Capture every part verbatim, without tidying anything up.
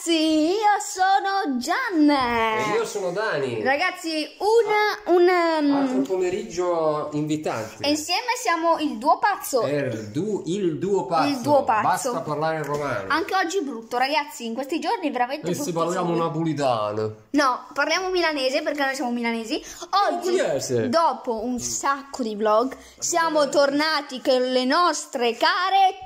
ragazzi, io sono Gian e io sono Dani. Ragazzi, una, una um, altro pomeriggio invitante. e insieme siamo il duo pazzo. Il, du, il duo pazzo. Il duo pazzo. Basta parlare in romano. Anche oggi brutto, ragazzi, in questi giorni veramente E brutto. se parliamo napolitano? No, parliamo milanese perché noi siamo milanesi. Oggi, Pugliese. dopo un sacco di vlog, siamo tornati con le nostre care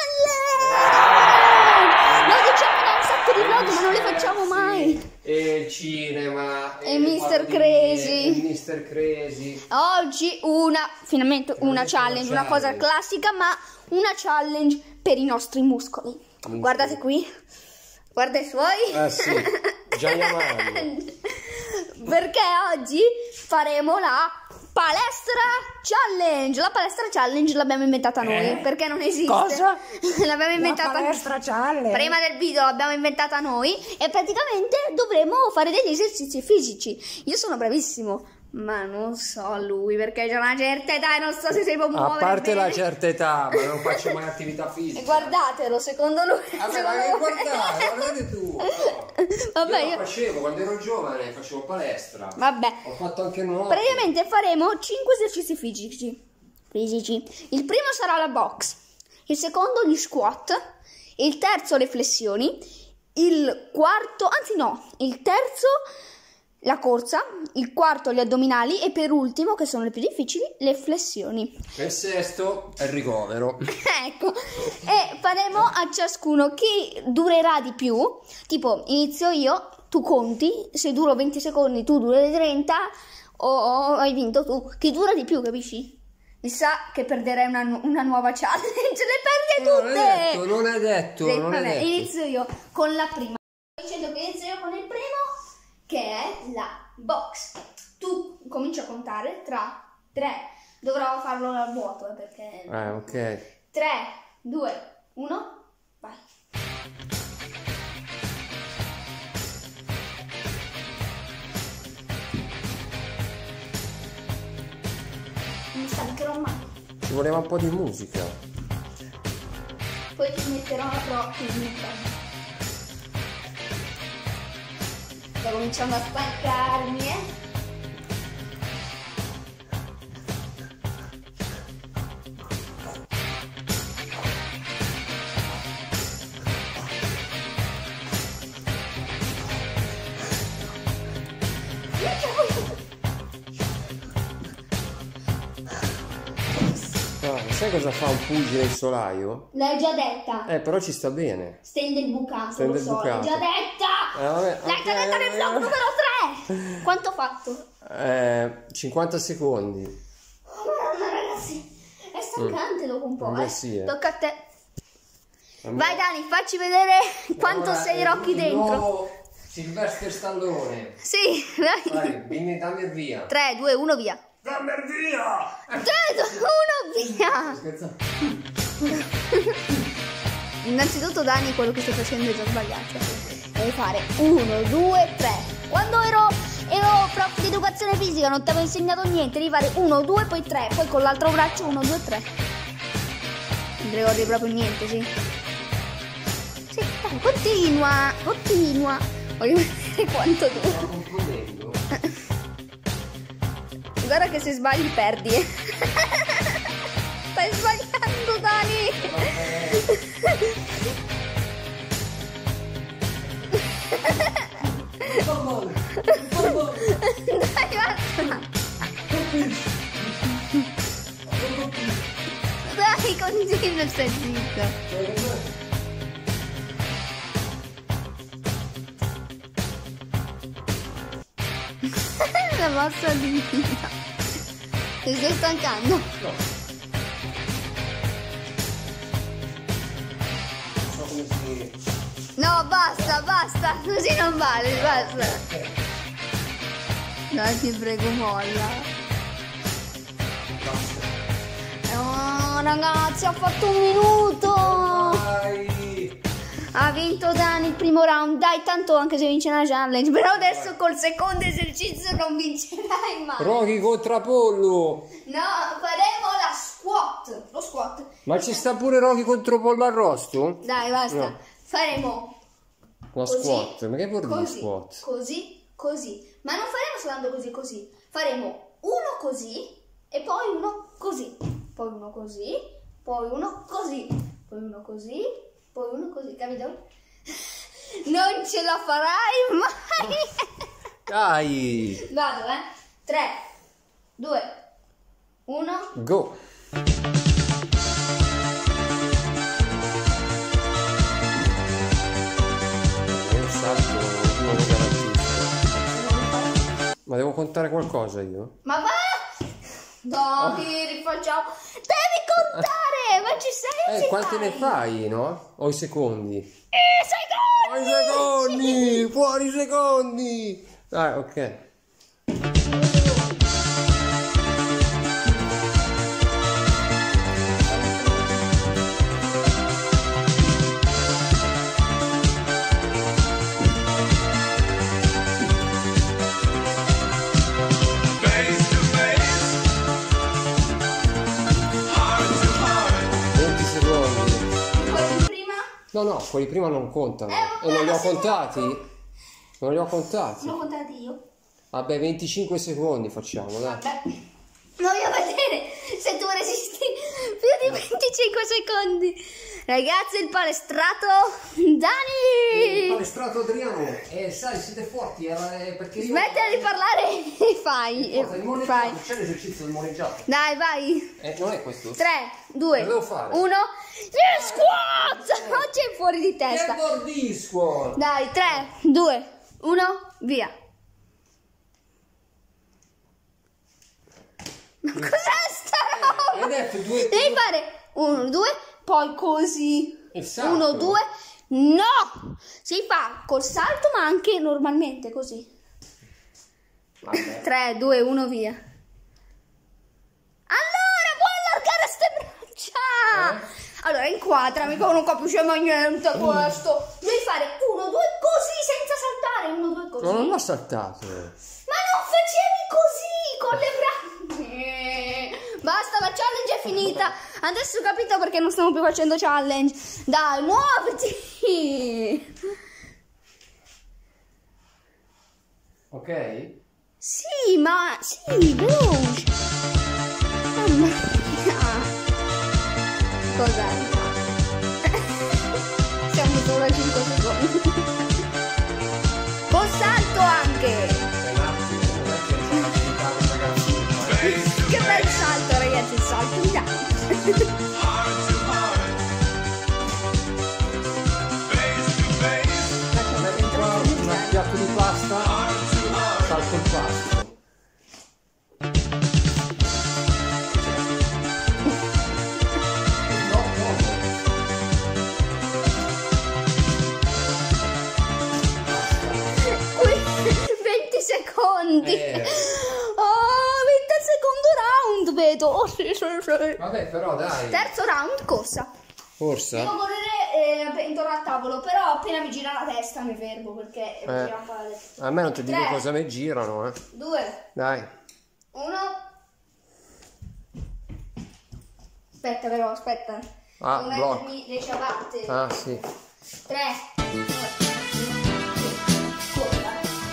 challenge. Lo diciamo da un sacco di vlog, ma non le facciamo mai. E il cinema. E mister Crazy. E mister Crazy. Oggi una, finalmente una challenge, una cosa classica, ma una challenge per i nostri muscoli. Muscoli. Guardate qui, guarda i suoi. Eh sì, già chiamando. Perché oggi faremo la palestra challenge. La palestra challenge l'abbiamo inventata noi, Eh? perché non esiste. Cosa? L'abbiamo inventata La palestra challenge. prima del video, l'abbiamo inventata noi e praticamente dovremo fare degli esercizi fisici. Io sono bravissimo, ma non so lui, perché c'è una certa età e non so se si può muovere A parte bene. la certa età, ma non faccio mai attività fisica. E guardatelo, secondo lui. Vabbè, ma che guardate, guardate tu. No. Vabbè, io io... lo facevo quando ero giovane, facevo palestra. Vabbè. Ho fatto anche nuoto. Praticamente faremo cinque esercizi fisici. Fisici. Il primo sarà la box, il secondo gli squat, il terzo le flessioni, il quarto, anzi no, il terzo la corsa, il quarto gli addominali e per ultimo, che sono le più difficili, le flessioni. E il sesto è il ricovero. Ecco, e faremo a ciascuno chi durerà di più. Tipo, inizio io, tu conti, se duro venti secondi tu duri trenta o, o hai vinto tu. Chi dura di più, capisci? Mi sa che perderei una, nu- una nuova challenge, le perdi tutte! Non è detto, non è detto, Sì, non è vabbè, detto. inizio io con la prima. Sto dicendo che inizio io con il primo, che è la box. Tu cominci a contare tra tre, dovrò farlo al vuoto eh, perché... Eh, ok. tre, due, uno, vai. Mi stancherò mai. Ci voleva un po' di musica. Poi ti metterò la prova finita. Sto cominciando a stancarmi, eh. Ah, sai cosa fa un pugile in solaio? L'hai già detta. Eh, però ci sta bene. Stende il bucato, Stende lo il so, l'hai bucato. già detta. Eh, vabbè, L'hai già ok, detta nel vlog eh, numero tre. Quanto ho fatto? Eh, cinquanta secondi. Oh, Madonna, ragazzi, è stancante dopo un po', Beh, eh. sì, eh. Tocca a te. Vai Dani, facci vedere quanto Allora, sei è Rocky il dentro. nuovo Sylvester Stallone. Sì, vai. Vai, dimmi, dammi il via. tre, due, uno, via. Dammi il via! tre, due, uno, via. Scherzo. Innanzitutto Dani, quello che stai facendo è già sbagliato. Devi fare uno, due, tre. Quando ero, ero prof di educazione fisica non ti avevo insegnato niente. Devi fare uno, due, poi tre. Poi con l'altro braccio uno, due, tre. Non ti ricordi proprio niente, sì? Sì, dai, continua, continua. Voglio vedere quanto dura. Sto confondendo. Guarda che se sbagli perdi, eh. Stai sbagliando, Dani. Dai, basta. Dai, continua, stai zitto. La mossa di vita. Ti stai stancando? No. Non so come si... No, basta, basta. Così non vale, basta. Dai, ti prego, molla. Basta. Oh, ragazzi, ho fatto un minuto. Vai! Ha vinto Dani il primo round. Dai, tanto anche se vince una challenge. Però adesso col secondo esercizio non vincerai mai. Rocky contro Pollo! No, faremo la squat. Lo squat. Ma ci sta pure Rocky contro Pollo arrosto? Dai, basta. No. Faremo Una così, squat, ma che vuol dire così, squat? Così, così. Ma non faremo soltanto così, così. Faremo uno così e poi uno così. Poi uno così, poi uno così, poi uno così, poi uno così, capito? Non ce la farai mai! Dai! Vado, eh? tre, due, uno. Go! Un salto non lo garantisco. Ma devo contare qualcosa io? Ma va! Dai, rifacciamo. Devi contare! Ma ci sei o Eh, ci quanti fai? ne fai, no? O i secondi? Eh, secondi! Fuori i secondi! Fuori i secondi! Dai, ok. venti secondi. Quello di prima? No, no, quelli prima non contano. Eh, vabbè, E non li ho ma se contati? Non li ho contati. L'ho contati io. Vabbè, venticinque secondi facciamo, dai. Vabbè. Voglio vedere se tu resisti più di venticinque secondi. Ragazzi, il palestrato Dani! Palestrato Adriano, eh, sai, siete forti, eh, perché io... Smettila di parlare e fai. Forza, il e moneggiato, fai. c'è l'esercizio del moneggiato. Dai, vai. Eh, non è questo? tre, due, Lo devo fare. uno. Yeah, squat! Oggi è fuori di testa. Che mordisco! Dai, tre, due, uno, via. Ma cos'è sta roba? Hai detto due... Devi fare uno, due, poi così. Il salto. Uno, due. No! Si fa col salto, ma anche normalmente così. Vabbè. tre, due, uno, via. Allora, puoi allargare ste braccia! Eh? Allora, inquadrami, poi non capisce mai niente questo. Devi fare uno, due, così, senza saltare. Uno, due, così. No, non l'ho saltato. Ma non facevi così, con le braccia. Basta, la challenge è finita. Adesso ho capito perché non stiamo più facendo challenge. Dai, muoviti. Ok? Sì, ma... Sì, veloce. Mamma mia. Cos'è? Siamo solo a cinque secondi. Col salto anche. Un attimo, non è che sono agitato, ragazzi. Che bel salto, ragazzi, il salto di Dani. Metti qua un piatto di pasta, salto il pasto. No, no. venti secondi. Eh. Oh, vinto il secondo round, vedo. Oh, sì, sì, sì. Vabbè, però dai. Terzo round, corsa. Forse? Devo correre eh, intorno al tavolo, però appena mi gira la testa mi fermo perché mi Eh. gira un po' la testa. A me non ti dico Tre. cosa mi girano, eh. Due, Dai. uno. Aspetta però, aspetta. Ah, Devo blocco. mettermi le ciabatte. Ah, sì. Tre, due, uno, corsa.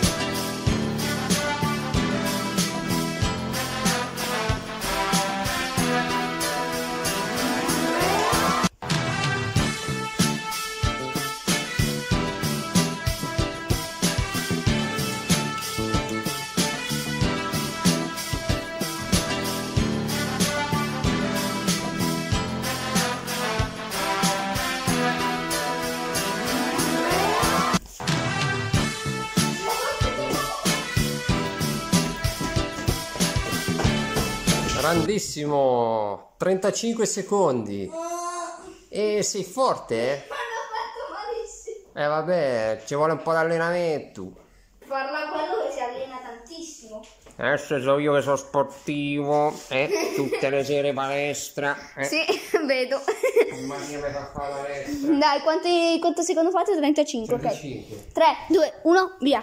Grandissimo. trentacinque secondi. E sei forte, eh? Ma l'ho fatto malissimo. Eh vabbè, ci vuole un po' di allenamento. Parla quello che si allena tantissimo. Adesso so io che sono sportivo, eh? Tutte le sere palestra. Eh? Sì, vedo. Mamma mia, mi fa fare palestra. Dai, quanti, quanto secondo fate? trentacinque, ok. trentacinque. tre, due, uno, via.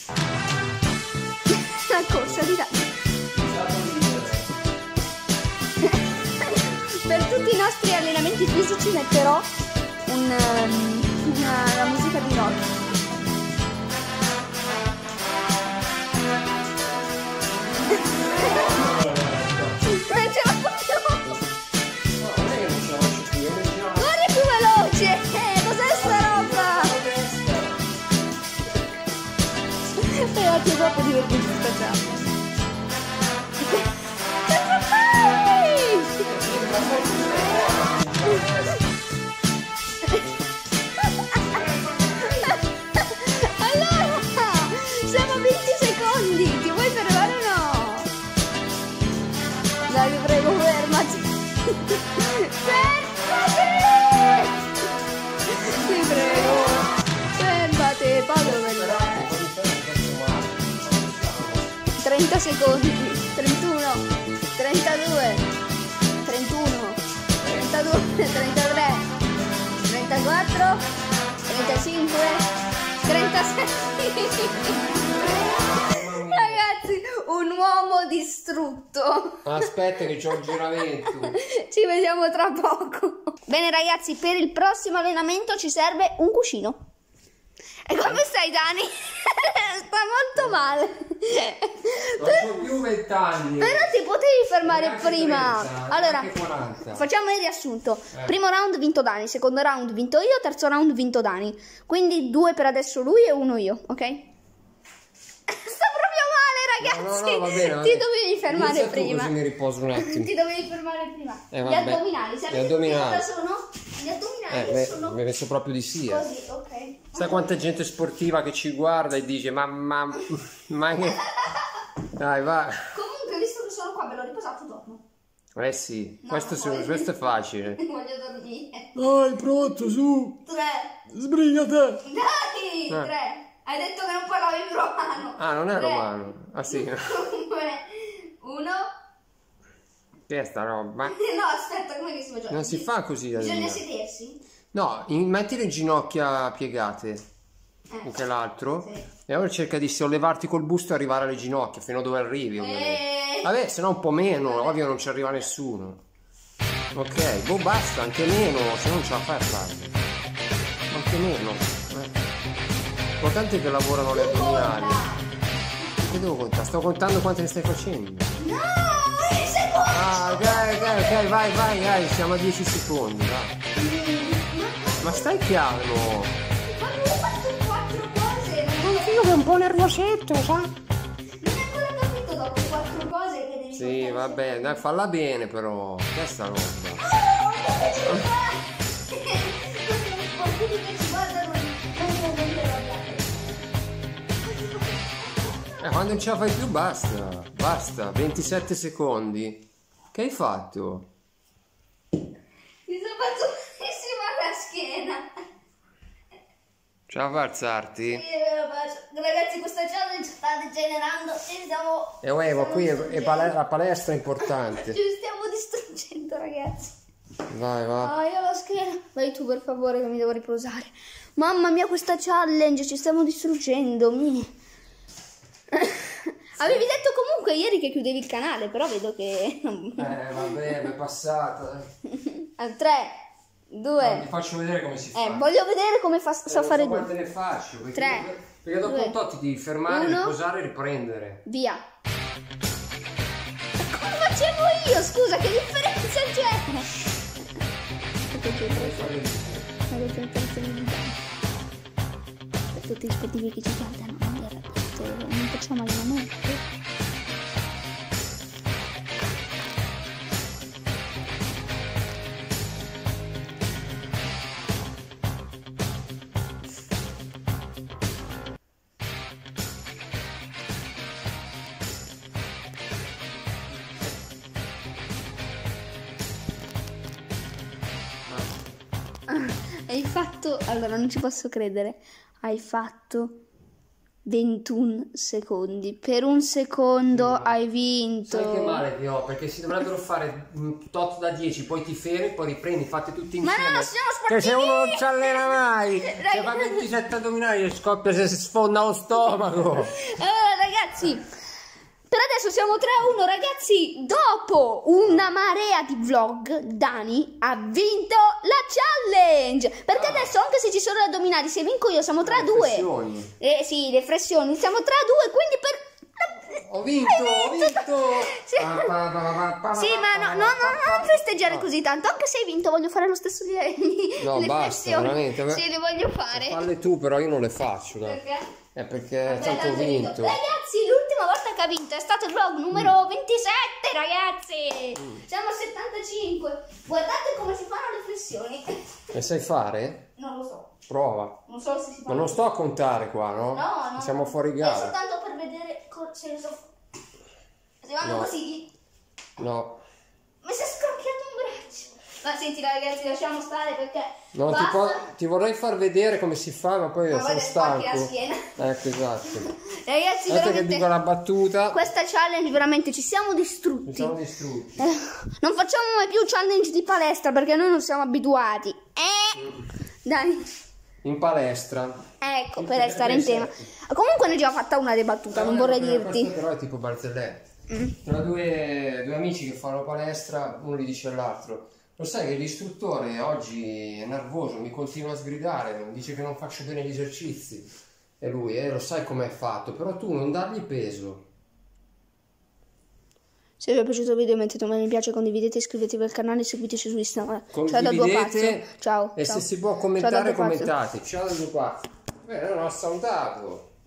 La corsa di Dani. Per tutti i nostri allenamenti fisici metterò un, um, una, la musica di rock. troppo divertente questa challenge. Allora, siamo a venti secondi, ti vuoi fermare o no? Dai, ti prego, fermati. Fermati! Ti prego, fermati, poi devo vedere. trenta secondi, trentuno, trentadue, trentuno, trentadue, trentatré, trentaquattro, trentacinque, trentasei. Ragazzi, un uomo distrutto. Aspetta che c'ho un giramento. Ci vediamo tra poco. Bene ragazzi, per il prossimo allenamento ci serve un cuscino. E come stai Dani? Sta molto male. Non c'ho più vent'anni. Però ti potevi fermare Neanche prima. trenta, Allora, neanche quaranta. facciamo il riassunto. Eh. Primo round vinto Dani, secondo round vinto io, terzo round vinto Dani. Quindi due per adesso lui e uno io, ok? Sta proprio male ragazzi. No, no, no, va bene, va Ti bene. dovevi fermare Inizia tu, prima. così mi riposo un attimo. Ti dovevi fermare prima. Eh, Gli vabbè. addominali, Gli sapete addominali. cosa sono? Gli addominali Eh, beh, sono mi hai messo proprio di sì. Eh. così, ok. Sai quanta gente sportiva che ci guarda e dice ma ma ma che... Dai, va. Comunque, visto che sono qua, ve l'ho riposato, torno. Eh sì, No, questo, poi- questo è facile. Voglio dormire. Dai, pronto, su. Tre. Sbrigate. Dai, Eh. tre. Hai detto che non parlavi più romano. Ah, non è Tre, romano. Ah sì. due, uno. Che è sta roba? No, aspetta, come che si fa? Non si fa così da Bisogna dire. sedersi? No, in- metti le ginocchia piegate. Eh. Anche l'altro. Sì. E ora cerca di sollevarti col busto e arrivare alle ginocchia, fino a dove arrivi, ovviamente. Eh. Vabbè, se no un po' meno, ovvio non ci arriva nessuno. Ok, boh, basta, anche meno, se no non ce la fai a farlo. Anche meno. Eh. L'importante è che lavorano le addominali. Che devo contare? Sto contando quante ne stai facendo. No, sei secondo. Ah, ok, ok, ok, vai, vai, vai, siamo a dieci secondi, vai. Ma stai calmo. Ma avevo fatto quattro cose. Non ho Io che un po' nervosetto, sa? non hai ancora capito dopo quattro cose che devi Sì, portare vabbè, dai, falla bene però. Che è sta roba? Eh, quando non ce la fai più basta. Basta, ventisette secondi. Che hai fatto? Mi sono fatto malissimo alla schiena. Ce la fa alzarti? Sì, ve lo faccio. Ragazzi, questa challenge sta degenerando e stiamo... E uè, ma stiamo qui è, è distruggendo. pale- la palestra è importante. Ci stiamo distruggendo, ragazzi. Vai, va. Ah, io ho la schiena. Vai tu, per favore, che mi devo riposare. Mamma mia, questa challenge, ci stiamo distruggendo. Mi... Avevi detto comunque ieri che chiudevi il canale, però vedo che... Eh, vabbè, è passata. Al tre, due... Ti faccio vedere come si fa. Eh, voglio vedere come fa, so Eh, fare non so quante due. ne faccio. Perché, Tre, perché dopo due, un tot ti devi fermare, uno. riposare e riprendere. Via. Come facevo io? Scusa, che differenza c'è? Per tutti gli sportivi che ci guardano, non mi arrabbiate, non facciamo allenamento. Hai fatto... Allora, non ci posso credere. Hai fatto ventuno secondi. Per un secondo hai vinto. Sai che male che ho? Perché si dovrebbero fare un tot da dieci, poi ti fermi, poi riprendi, fate tutti Ma insieme. no, siamo Che se sportivi! uno non ci allena mai, se Ragazzi- fa ventisette addominali e scoppia, se si sfonda lo stomaco. Allora ragazzi, per adesso siamo tre a uno ragazzi. Dopo una marea di vlog, Dani ha vinto la challenge. Perché Ah. adesso, anche se ci sono gli addominali, se vinco io siamo tre a due. Flessioni. Eh sì, le flessioni, siamo tre a due, quindi per... Ho vinto, ho vinto. Sì. Pa, pa, pa, pa, pa, Sì, ma no, no, no, non festeggiare così tanto. Anche se hai vinto, voglio fare lo stesso di No, le basta, flessioni. veramente. Sì, le voglio fare. Falle tu, però io non le faccio. Dai. Perché? È perché Vabbè, tanto ho tanto vinto. Ragazzi, l'ultima volta che ha vinto è stato il vlog numero mm. ventisette, ragazzi. Mm. Siamo a settantacinque. Guardate come si fanno le flessioni. Le sai fare? Non lo so. Prova. Non so se si fa. Ma non sto a contare qua, no? No, no. Siamo fuori gara. È soltanto per vedere se so... Se vanno no. così. No. Mi si è scrocchiato un braccio. Ma senti ragazzi, lasciamo stare perché no, ti, po ti vorrei far vedere come si fa, ma poi ma sono stanco. La schiena. Ecco, esatto. Ragazzi, Aspetta che dico la battuta. Questa challenge veramente ci siamo distrutti. Ci siamo distrutti. Eh, non facciamo mai più challenge di palestra perché noi non siamo abituati. Eh? Mm. Dai. In palestra. Ecco, per restare in tema. Comunque ne ho già fatta una ribattuta, non vorrei dirti. Questo però è tipo barzelletta. Mm. Sono due, due amici che fanno palestra, uno gli dice all'altro: lo sai che l'istruttore oggi è nervoso, mi continua a sgridare, mi dice che non faccio bene gli esercizi. E lui, eh, lo sai com'è fatto, però tu non dargli peso. Se vi è piaciuto il video mettete un mi piace, condividete, iscrivetevi al canale e seguiteci su Instagram. Condividete. Ciao. E ciao. se si può commentare, commentate. Ciao da due pazzo. Beh, non ho salutato.